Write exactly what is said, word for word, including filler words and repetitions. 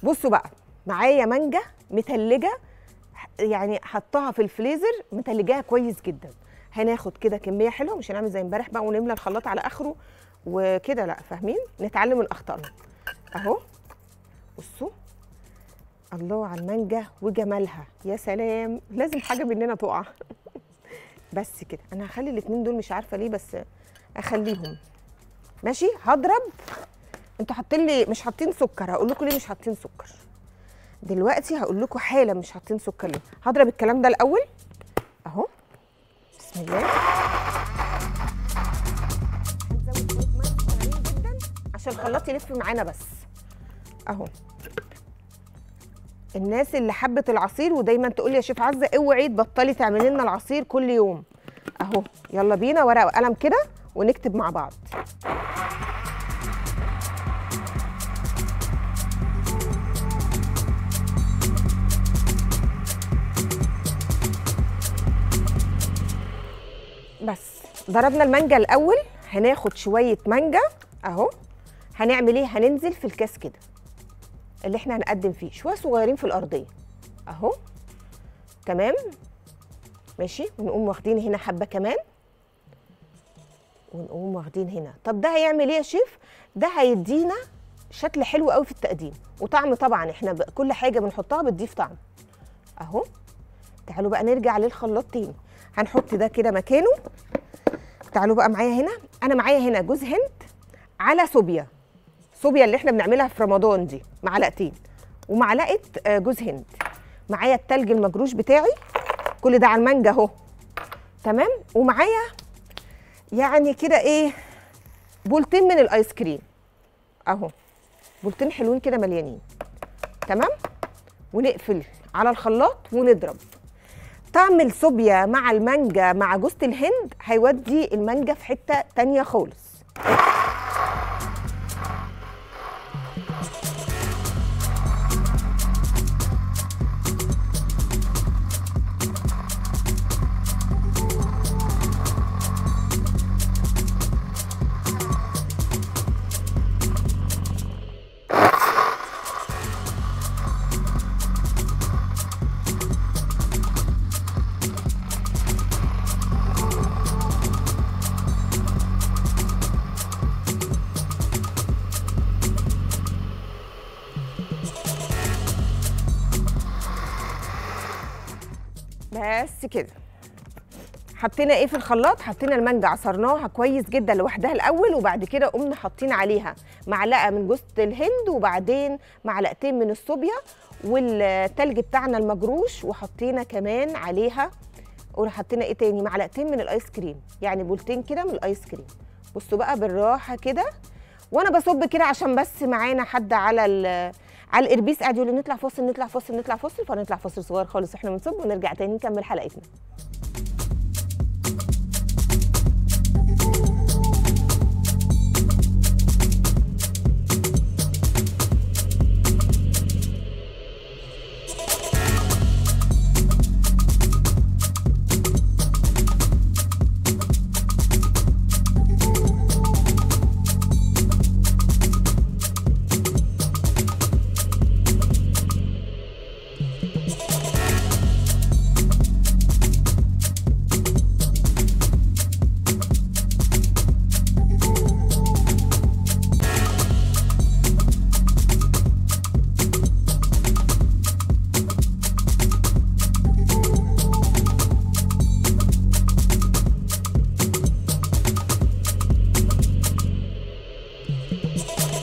بصوا بقى، معايا مانجا متلجه، يعني حطها في الفريزر متلجاها كويس جدا. هناخد كده كميه حلوه، مش هنعمل زي امبارح بقى ونملى الخلاط على اخره وكده، لا فاهمين؟ نتعلم من اخطائنا. اهو بصوا، الله على المانجا وجمالها، يا سلام، لازم حاجه مننا تقع. بس كده انا هخلي الاتنين دول، مش عارفه ليه بس اخليهم ماشي. هضرب. انتوا حاطين لي مش حاطين سكر، هقول لكم ليه مش حاطين سكر دلوقتي، هقول لكم حالا مش حاطين سكر ليه. هضرب الكلام ده الاول اهو، بسم الله. هنزود شويه ميه صغيرين جدا عشان الخلاط يلف معانا بس اهو. الناس اللي حبت العصير ودايما تقول لي يا شيف عزه اوعي تبطلي تعملي لنا العصير كل يوم، اهو يلا بينا ورقه وقلم كده ونكتب مع بعض. بس ضربنا المانجا الاول، هناخد شويه مانجا اهو. هنعمل ايه؟ هننزل في الكاس كده اللي احنا هنقدم فيه، شويه صغيرين في الارضيه اهو. تمام ماشي. ونقوم واخدين هنا حبه كمان، ونقوم واخدين هنا. طب ده هيعمل ايه يا شيف؟ ده هيدينا شكل حلو قوي في التقديم وطعم. طبعا احنا كل حاجه بنحطها بتضيف طعم اهو. تعالوا بقى نرجع للخلاط تاني، هنحط ده كده مكانه. تعالوا بقى معايا هنا، انا معايا هنا جوز هند على صوبيا، صوبيا اللي احنا بنعملها في رمضان دي، معلقتين ومعلقه جوز هند. معايا التلج المجروش بتاعي، كل ده على المانجا اهو. تمام. ومعايا يعني كده ايه، بولتين من الايس كريم اهو، بولتين حلوين كده مليانين. تمام. ونقفل على الخلاط ونضرب. طعم الصوبيا مع المانجا مع جوز الهند هيودي المانجا في حته تانيه خالص. بس كده. حطينا ايه في الخلاط؟ حطينا المانجا عصرناها كويس جدا لوحدها الاول، وبعد كده قمنا حاطين عليها معلقه من جوز الهند وبعدين معلقتين من الصوبيا والتلج بتاعنا المجروش، وحطينا كمان عليها وحطينا ايه تاني، معلقتين من الايس كريم، يعني بولتين كده من الايس كريم. بصوا بقى بالراحه كده، وانا بصب كده عشان بس معانا حد على ال على الاربيس قاعد يقول لي نطلع فاصل نطلع فاصل نطلع فاصل، فنطلع فاصل صغير خالص احنا بنصب ونرجع تاني نكمل حلقتنا.